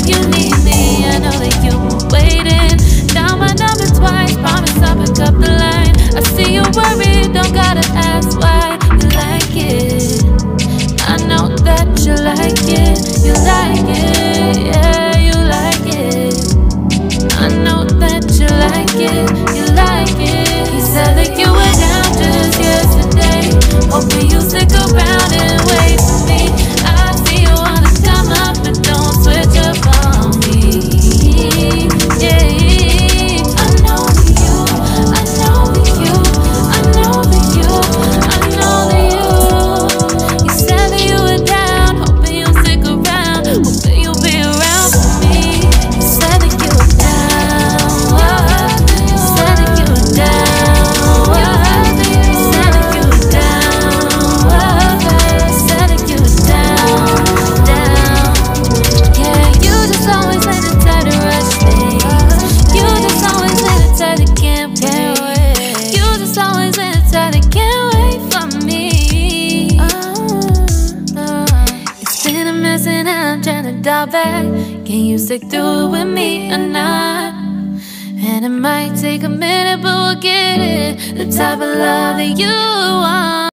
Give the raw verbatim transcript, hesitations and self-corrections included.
you need me, I know that you've been waiting. Down my number twice, promise I'll pick up the line. I see you worried, don't gotta ask why. You like it, I know that you like it. You like it, yeah, you like it. I know that you like it, you like it. He said that you were down just yesterday, hoping you stick around and wait for me. I see you wanna come up and don't switch up on me. Yeah, I know that you, I know that you, I know that you, I know that you. You said that you were down, hoping you'll stick around, hoping you'll be around for me. You said that you were down, you said that you were down, you said that you were down, you said that you were down, down. Yeah, you just always let it try to rush things. You just always let it try to can't wait. You just always let it try to can't wait for me. It's been a mess and I'm trying to dial back. Can you stick through it with me or not? And it might take a minute, but we'll get it. The type of love that you want.